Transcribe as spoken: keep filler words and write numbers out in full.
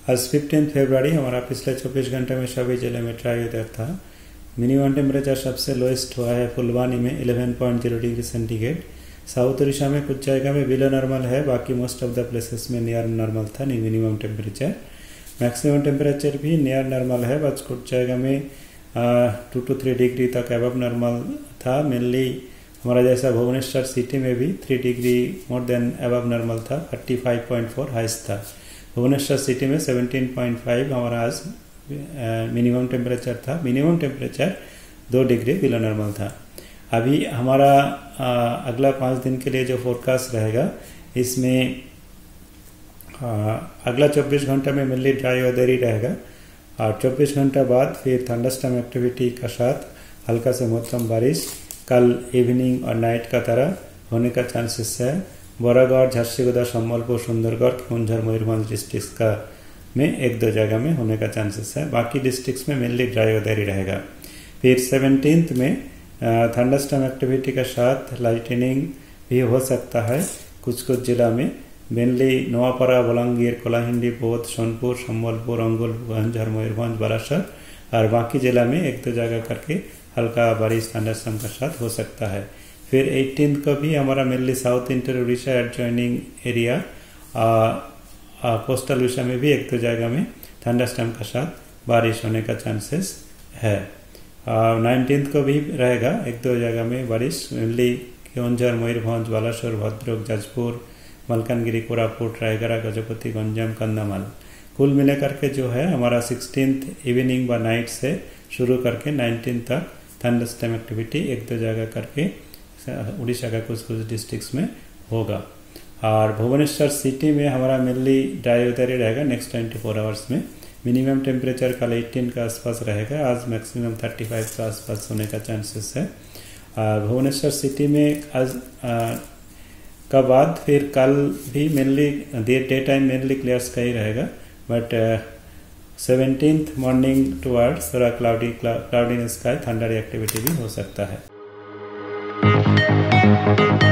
आज फिफ्टीन फरवरी हमारा पिछले चौबीस घंटे में सभी जिले में ड्राई वेदर था। मिनिमम टेम्परेचर सबसे लोएस्ट हुआ है फुलवानी में eleven point zero degree centigrade. South Orissa में कुछ जगह में बिलो नॉर्मल है, बाकी मोस्ट ऑफ द प्लेसेस में नियर नॉर्मल था नहीं मिनिमम टेम्परेचर। मैक्सिमम टेम्परेचर भी नियर नॉर्मल है, बस कुछ जगह में टू टू थ्री डिग्री तक अबव नॉर्मल था। मेनली हमारा जैसा भुवनेश्वर सिटी में भी three degree more then above normal था, thirty five point four highest था। भुवनेश्वर सिटी में सेवनटीन पॉइंट फाइव हमारा आज मिनिमम टेम्परेचर था। मिनिमम टेम्परेचर दो डिग्री बिलो नॉर्मल था। अभी हमारा आ, अगला पाँच दिन के लिए जो फोरकास्ट रहेगा, इसमें आ, अगला चौबीस घंटे में मेनली ड्राई वेदर ही रहेगा और चौबीस घंटा बाद फिर थंडरस्टॉर्म एक्टिविटी का साथ हल्का से मध्यम बारिश कल इवनिंग और नाइट का तरह होने का चांसेस है। बरागढ़, झारसुगुड़ा, सम्बलपुर, सुंदरगढ़, केवंझर, मयूरभंज डिस्ट्रिक्ट का में एक दो जगह में होने का चांसेस है। बाकी डिस्ट्रिक्ट्स में मेनली ड्राई वेदर ही रहेगा। फिर सेवनटीन्थ में थंडरस्टॉर्म एक्टिविटी के साथ लाइटनिंग भी हो सकता है कुछ कुछ जिला में। मेनली नोआपाड़ा, बलांगीर, कोलाहिंडी, बौद्ध, सोनपुर, सम्बलपुर, अंगुल, केवंझर, मयूरभंज, बालासर और बाकी जिला में एक दो जगह करके हल्का बारिश थंडरस्टॉर्म के साथ हो सकता है। फिर एटीन को भी हमारा mainly south inter Orissa adjoining area coastal Orissa में भी एक दो जगह में थंडरस्टॉर्म के साथ बारिश होने का चांसेस है। नाइनटीन को भी रहेगा एक दो जगह में बारिश, मेनली केवंझर, मयूरभंज, बालासर, भद्रक, जाजपुर, मलकानगिरी, कोरापुट, रायगढ़, गजपति, गंजाम, कंधमाल। कुल मिले करके जो है हमारा सिक्सटीन्थ इवनिंग व नाइट से शुरू करके नाइनटीन तक थंडरस्टॉर्म एक्टिविटी एक दो जगह करके उड़ीसा का कुछ कुछ डिस्ट्रिक्ट्स में होगा। और भुवनेश्वर सिटी में हमारा मेनली ड्राई वेदर ही रहेगा नेक्स्ट ट्वेंटी फोर आवर्स में। मिनिमम टेम्परेचर कल एटीन का आसपास रहेगा, आज मैक्सिमम थर्टी फाइव का आसपास होने का चांसेस है। भुवनेश्वर सिटी में आज का बाद फिर कल भी mainly day time mainly clear sky रहेगा, बट सेवनटीन्थ मॉर्निंग टुवर्ड्स थोड़ा cloudy cloudy sky, thunder activity भी हो सकता है।